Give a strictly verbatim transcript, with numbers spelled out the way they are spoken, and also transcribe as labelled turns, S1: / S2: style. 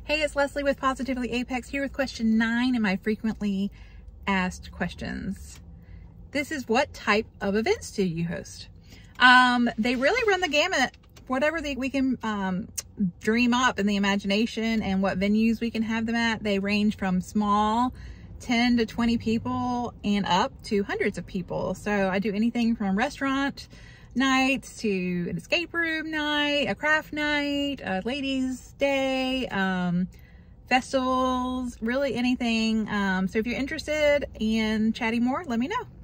S1: Hey, it's Leslie with Positively Apex here with question nine in my frequently asked questions. This is, what type of events do you host? Um, they really run the gamut, whatever they, we can um, dream up in the imagination and what venues we can have them at. They range from small, ten to twenty people and up to hundreds of people. So I do anything from restaurant nights to an escape room night, a craft night, a ladies' day, um, festivals, really anything. Um, so if you're interested in chatting more, let me know.